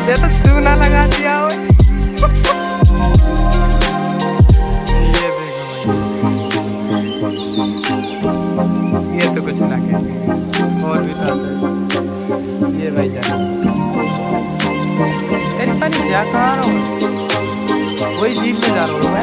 ये तो चूना लगा दिया हो। ये देखो ये तो कुछ ना कहे और भी था ये भाई जान तेरी पानी जा कहाँ रहा हूँ वही जीप में जा रहा हूँ मैं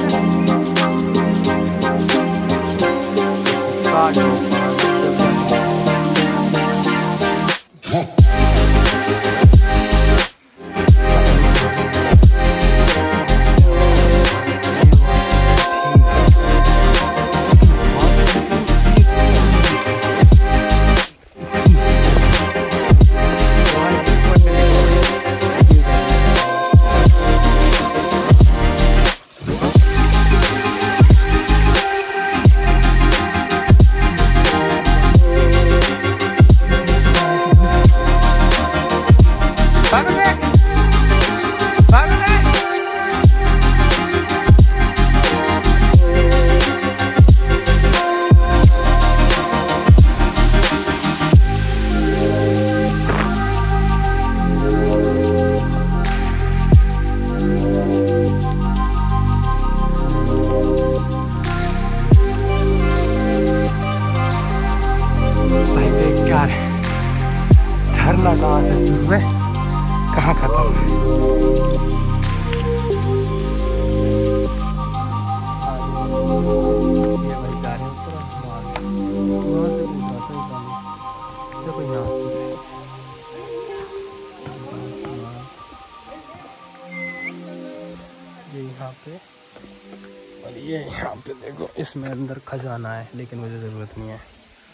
झरना कहाँ से शुरू है कहाँ खत्म है। ये भाई जा रहे ऊपर वहाँ से उठाता है पानी देखो यहाँ ये यहाँ पे और ये यहाँ पे देखो इसमें अंदर खजाना है लेकिन मुझे ज़रूरत नहीं है।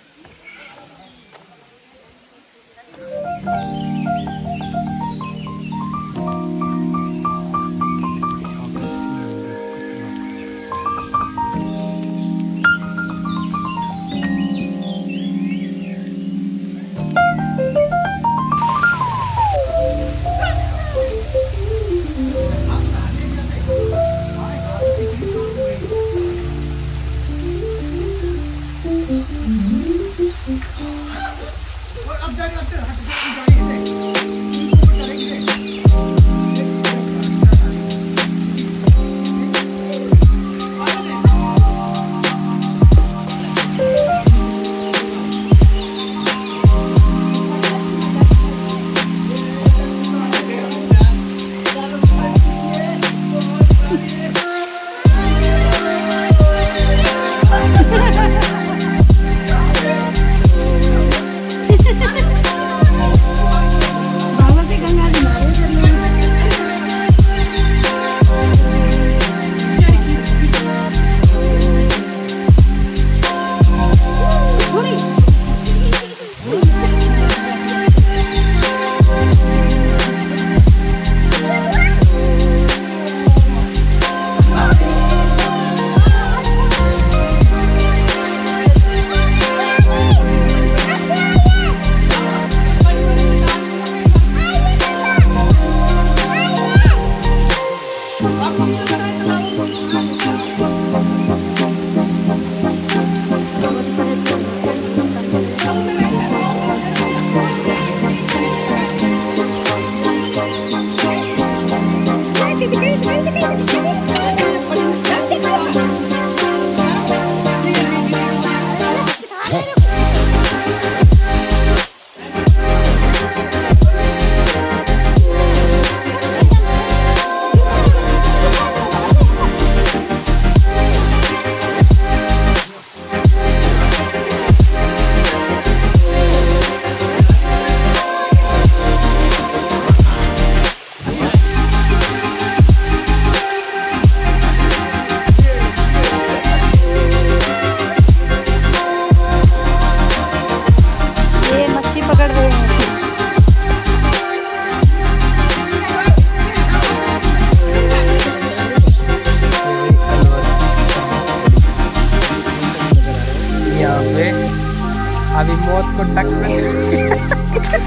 अभी मौत को टक्कर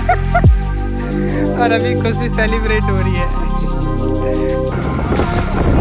और अभी खुशी सेलिब्रेट हो रही है।